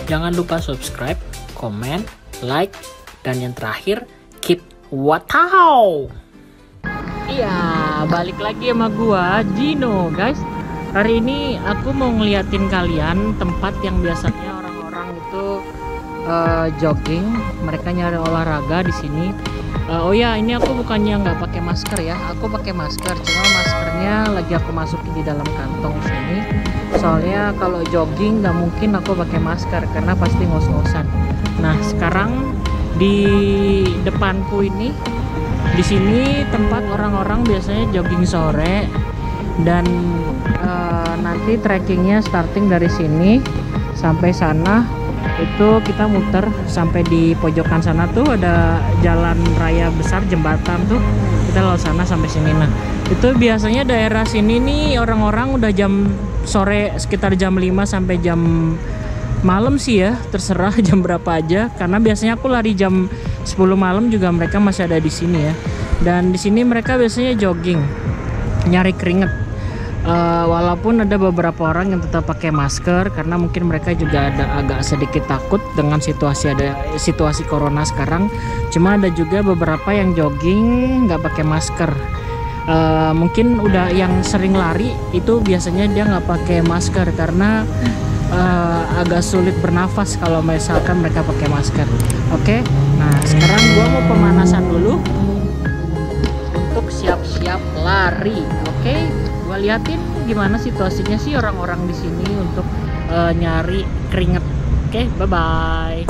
Jangan lupa subscribe, komen, like, dan yang terakhir keep watau. Iya, balik lagi sama gua Gino, guys. Hari ini aku mau ngeliatin kalian tempat yang biasanya orang-orang itu jogging, mereka nyari olahraga di sini. Oh ya, ini aku bukannya nggak pakai masker ya, aku pakai masker, cuma maskernya lagi aku masukin di dalam kantong sini. Soalnya kalau jogging nggak mungkin aku pakai masker karena pasti ngos-ngosan. Nah, sekarang di depanku ini, di sini tempat orang-orang biasanya jogging sore, dan nanti trekkingnya starting dari sini sampai sana. Itu kita muter sampai di pojokan sana tuh ada jalan raya besar, jembatan tuh, kita lewat sana sampai sini. Nah, itu biasanya daerah sini nih orang-orang udah jam sore, sekitar jam 5 sampai jam malam sih ya, terserah jam berapa aja, karena biasanya aku lari jam 10 malam juga mereka masih ada di sini ya. Dan di sini mereka biasanya jogging, nyari keringet. Walaupun ada beberapa orang yang tetap pakai masker karena mungkin mereka juga ada agak sedikit takut dengan situasi corona sekarang. Cuma ada juga beberapa yang jogging nggak pakai masker. Mungkin udah yang sering lari itu biasanya dia nggak pakai masker karena agak sulit bernafas kalau misalkan mereka pakai masker. Oke, nah sekarang gua mau pemanasan dulu untuk siap-siap lari. Oke, gua liatin gimana situasinya sih orang-orang di sini untuk nyari keringet. Oke, bye bye.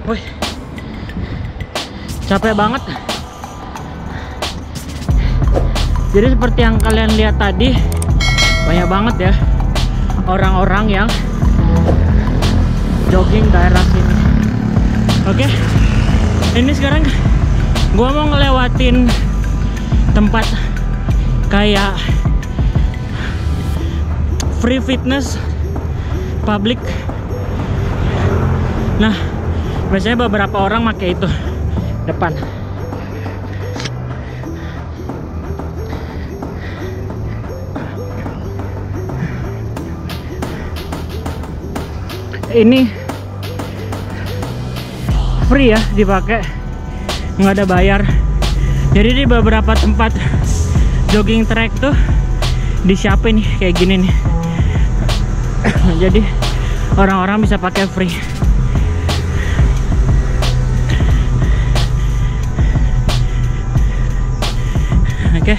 Wih, capek banget. Jadi seperti yang kalian lihat tadi, banyak banget ya orang-orang yang jogging daerah sini. Oke, ini sekarang gua mau ngelewatin tempat kayak free fitness public. Nah, biasanya beberapa orang pakai itu depan. Ini free ya dipakai, nggak ada bayar. Jadi di beberapa tempat jogging track tuh disiapin nih kayak gini nih. Jadi orang-orang bisa pakai free. Oke.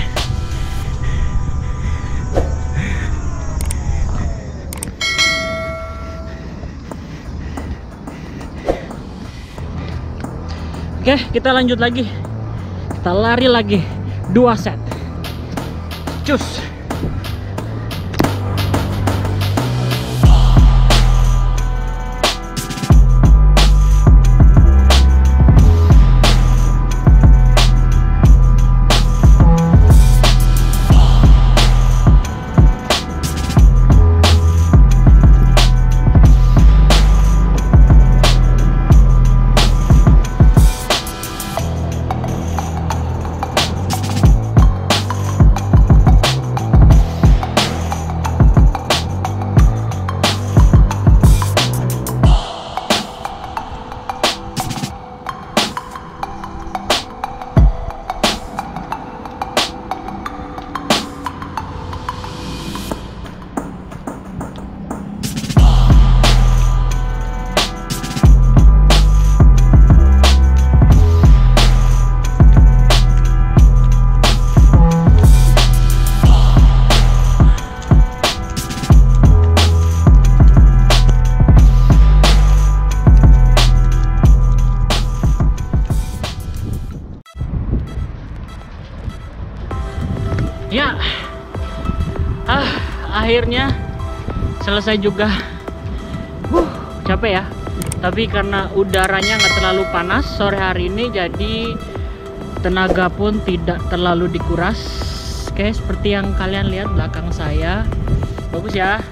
Oke, kita lanjut lagi. Kita lari lagi 2 set. Cus. Ya, akhirnya selesai juga. Capek ya. Tapi karena udaranya nggak terlalu panas sore hari ini, jadi tenaga pun tidak terlalu dikuras. Oke, seperti yang kalian lihat belakang saya, bagus ya.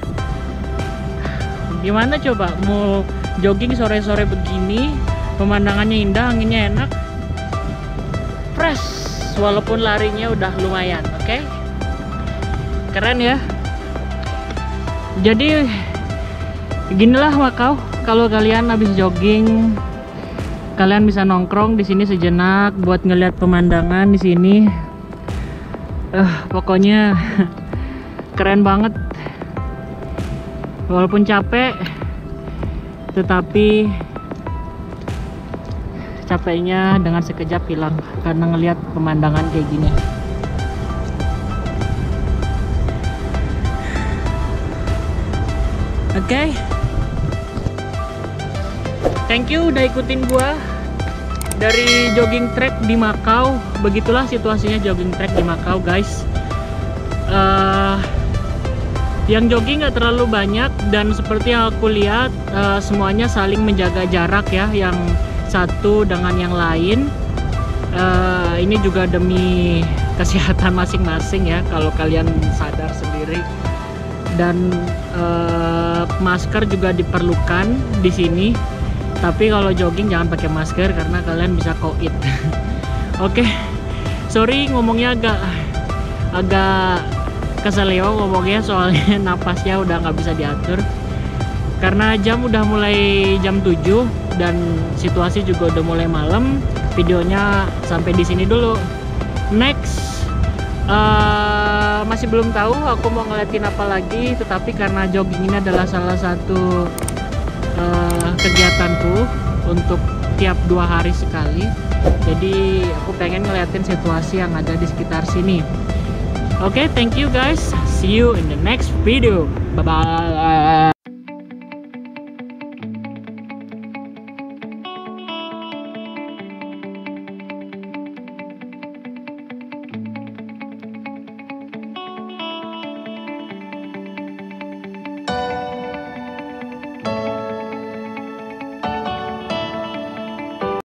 Gimana coba mau jogging sore-sore begini, pemandangannya indah, anginnya enak, fresh. Walaupun larinya udah lumayan, oke? Keren ya. Jadi beginilah Makau. Kalau kalian habis jogging, kalian bisa nongkrong di sini sejenak buat ngeliat pemandangan di sini. Pokoknya keren banget. Walaupun capek, tetapi capeknya dengan sekejap hilang karena ngelihat pemandangan kayak gini. Oke. Thank you udah ikutin gua dari jogging track di Makau. Begitulah situasinya jogging track di Makau, guys. Yang jogging nggak terlalu banyak, dan seperti yang aku lihat semuanya saling menjaga jarak ya, yang satu dengan yang lain. Ini juga demi kesehatan masing-masing ya, kalau kalian sadar sendiri. Dan masker juga diperlukan di sini. Tapi kalau jogging jangan pakai masker karena kalian bisa COVID. Oke, sorry ngomongnya agak keseleo ngomongnya, soalnya napasnya udah nggak bisa diatur. Karena jam udah mulai jam 7 dan situasi juga udah mulai malam. Videonya sampai di sini dulu. Next, masih belum tahu aku mau ngeliatin apa lagi, tetapi karena jogging ini adalah salah satu kegiatanku untuk tiap 2 hari sekali, jadi aku pengen ngeliatin situasi yang ada di sekitar sini. Oke, thank you guys, see you in the next video, bye bye.